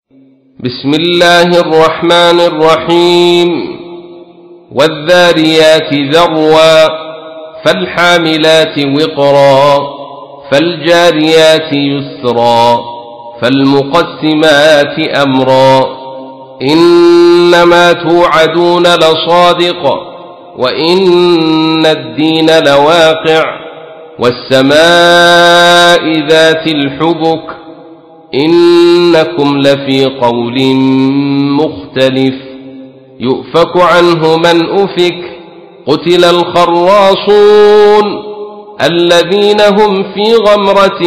بسم الله الرحمن الرحيم. والذاريات ذروا فالحاملات وقرا فالجاريات يسرا فالمقسمات أمرا إنما توعدون لصادق وإن الدين لواقع والسماء ذات الحبك إنكم لفي قول مختلف يؤفك عنه من أفك قتل الخراصون الذين هم في غمرة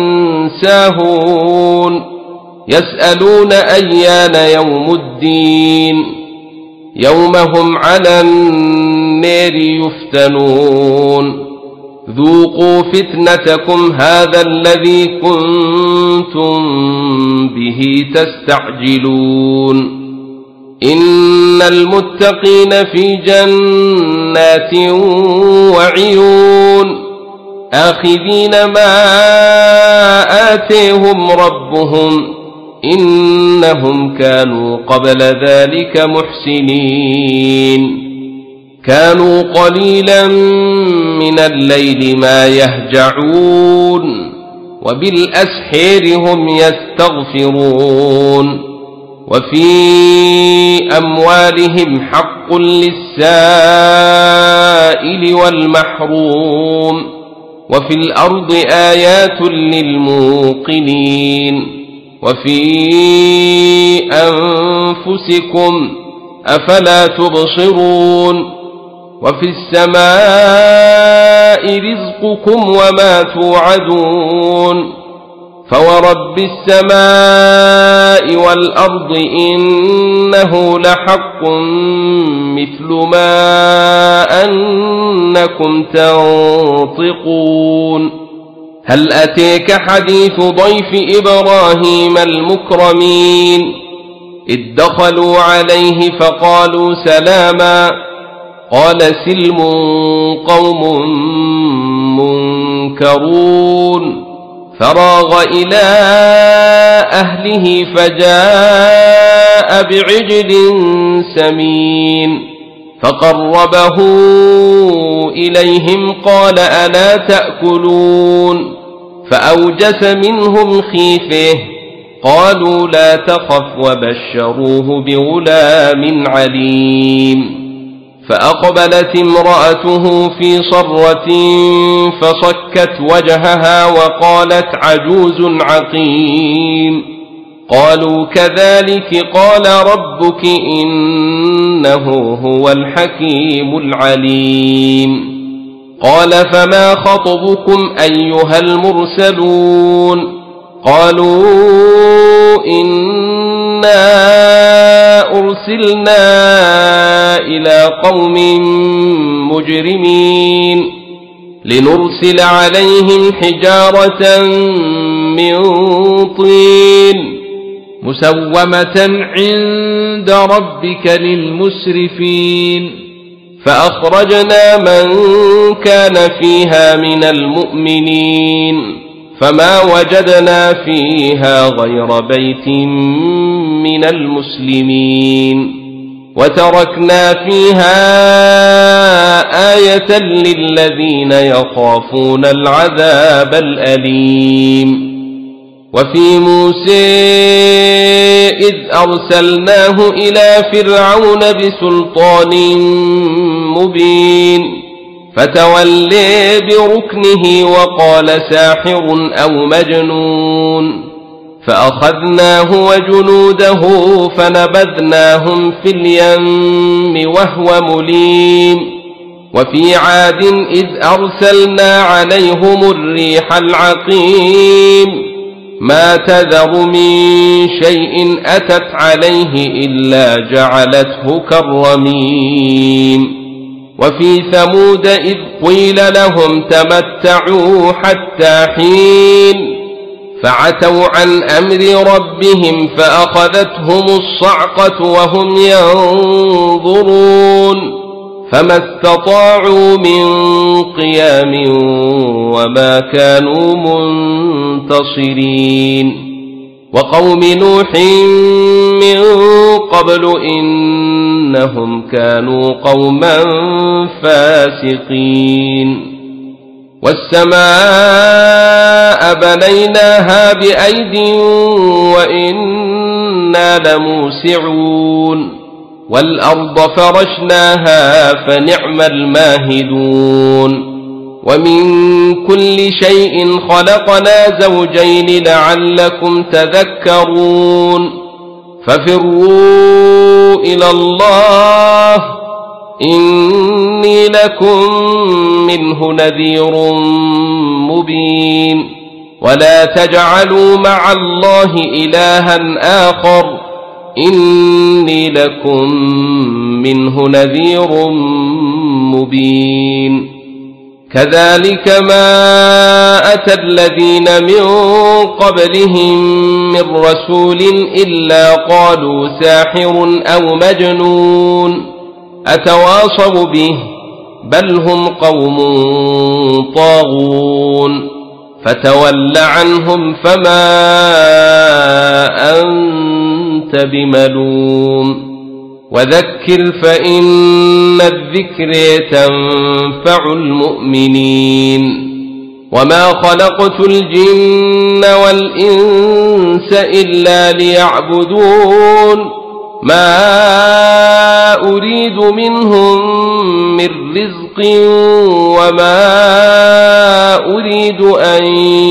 ساهون يسألون أيان يوم الدين يوم هم على النار يفتنون ذوقوا فتنتكم هذا الذي كنتم به تستعجلون إن المتقين في جنات وعيون آخذين ما آتيهم ربهم إنهم كانوا قبل ذلك محسنين كانوا قليلا من الليل ما يهجعون وبالأسحير هم يستغفرون وفي أموالهم حق للسائل والمحروم وفي الأرض آيات للموقنين وفي أنفسكم أفلا تبصرون وفي السماء رزقكم وما توعدون فورب السماء والأرض إنه لحق مثل ما أنكم تنطقون هل أتيك حديث ضيف إبراهيم المكرمين إذ دخلوا عليه فقالوا سلاما قال سلم قوم منكرون فراغ إلى أهله فجاء بعجل سمين فقربه إليهم قال ألا تأكلون فأوجس منهم خيفة قالوا لا تخف وبشروه بغلام عليم فأقبلت امرأته في صرة فصكت وجهها وقالت عجوز عقيم قالوا كذلك قال ربك إنه هو الحكيم العليم قال فما خطبكم أيها المرسلون قالوا إنا أرسلنا إلى قوم مجرمين لنرسل عليهم حجارة من طين مسومة عند ربك للمسرفين فأخرجنا من كان فيها من المؤمنين فما وجدنا فيها غير بيت من المسلمين وتركنا فيها آية للذين يخافون العذاب الأليم وفي موسى إذ أرسلناه إلى فرعون بسلطان مبين فتولي بركنه وقال ساحر أو مجنون فأخذناه وجنوده فنبذناهم في اليم وهو مليم وفي عاد إذ أرسلنا عليهم الريح العقيم ما تذر من شيء أتت عليه إلا جعلته كالرميم وفي ثمود إذ قيل لهم تمتعوا حتى حين فعتوا عن أمر ربهم فأخذتهم الصعقة وهم ينظرون فما استطاعوا من قيام وما كانوا منتصرين وقوم نوح من قبل إنهم كانوا قوما فاسقين والسماء بنيناها بأيد وإنا لموسعون والأرض فرشناها فنعم الماهدون ومن كل شيء خلقنا زوجين لعلكم تذكرون ففروا إلى الله إني لكم منه نذير مبين ولا تجعلوا مع الله إلها آخر إني لكم منه نذير مبين كذلك ما أتى الذين من قبلهم من رسول إلا قالوا ساحر أو مجنون أتواصوا به بل هم قوم طاغون فتول عنهم فما أنت بملوم وذكر فإن الذكر تنفع المؤمنين وما خلقت الجن والإنس إلا ليعبدون ما أريد منهم من رزق وما أريد أن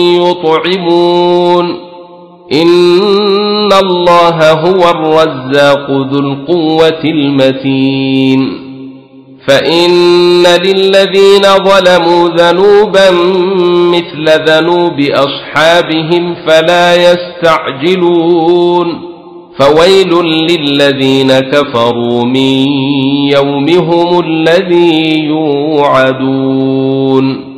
يطعمون إن الله هو الرزاق ذو القوة المتين فإن للذين ظلموا ذنوبا مثل ذنوب أصحابهم فلا يستعجلون فويل للذين كفروا من يومهم الذي يوعدون